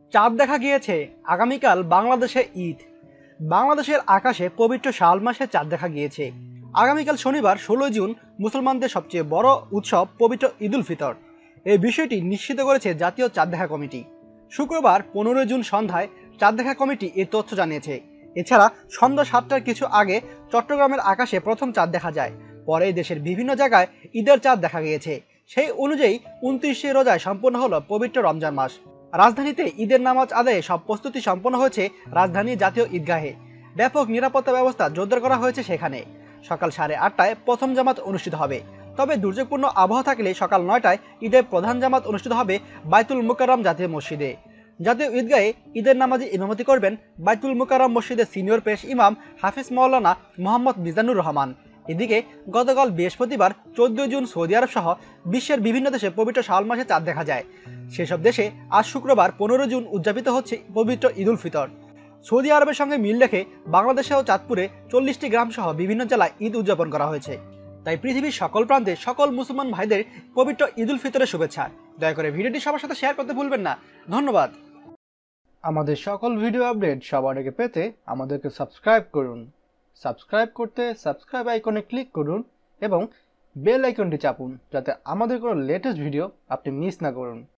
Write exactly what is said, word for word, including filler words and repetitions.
চাঁদ দেখা গিয়েছে, আগামীকাল বাংলাদেশে ঈদ। বাংলাদেশের আকাশে পবিত্র শাওয়াল মাসে চাঁদ দেখা গিয়েছে। আগামীকাল শনিবার ষোলোই জুন মুসলমানদের সবচেয়ে বড় উৎসব পবিত্র ঈদ উল ফিতর। এই বিষয়টি নিশ্চিত করেছে জাতীয় চাঁদ দেখা কমিটি। শুক্রবার পনেরোই জুন সন্ধ্যায় চাঁদ দেখা কমিটি এই তথ্য জানিয়েছে। এছাড়া সন্ধ্যা সাতটার কিছু আগে চট্টগ্রামের আকাশে প্রথম চাঁদ দেখা যায়। পরে দেশের বিভিন্ন জায়গায় ঈদের চাঁদ দেখা গিয়েছে। সেই অনুযায়ী উনত্রিশে রোজায় সম্পন্ন হলো পবিত্র রমজান মাস। রাজধানীতে ঈদের নামাজ আদায়ে সব প্রস্তুতি সম্পন্ন হয়েছে রাজধানী জাতীয় ঈদগাহে। ব্যাপক নিরাপত্তা ব্যবস্থা জোরদার করা হয়েছে সেখানে। সকাল সাড়ে আটটায় প্রথম জামাত অনুষ্ঠিত হবে। তবে দুর্যোগপূর্ণ আবহাওয়া থাকলে সকাল নয়টায় ঈদের প্রধান জামাত অনুষ্ঠিত হবে বাইতুল মুকাররম জাতীয় মসজিদে। জাতীয় ঈদগাহে ঈদের নামাজে ইমামতি করবেন বাইতুল মুকাররম মসজিদের সিনিয়র পেশ ইমাম হাফিজ মাওলানা মোহাম্মদ মিজানুর রহমান। এদিকে গতকাল বৃহস্পতিবার চোদ্দই জুন সৌদি আরব সহ বিশ্বের বিভিন্ন দেশে পবিত্র শাওয়াল মাসে চাঁদ দেখা যায়। সেসব দেশে আজ শুক্রবার পনেরো জুন উদযাপিত হচ্ছে পবিত্র ঈদ উল ফিতর। সৌদি আরবের সঙ্গে মিল রেখে বাংলাদেশেও চাঁদপুরে চল্লিশটি গ্রাম সহ বিভিন্ন জেলায় ঈদ উদযাপন করা হয়েছে। তাই পৃথিবীর সকল প্রান্তে সকল মুসলমান ভাইদের পবিত্র ঈদ উল ফিতরের শুভেচ্ছা। দয়া করে ভিডিওটি সবার সাথে শেয়ার করতে ভুলবেন না। ধন্যবাদ। আমাদের সকল ভিডিও আপডেট সবার আগে পেতে আমাদেরকে সাবস্ক্রাইব করুন। সাবস্ক্রাইব করতে সাবস্ক্রাইব আইকনে ক্লিক করুন এবং বেল আইকনটি চাপুন, যাতে আমাদের কোনো লেটেস্ট ভিডিও আপনি মিস না করুন।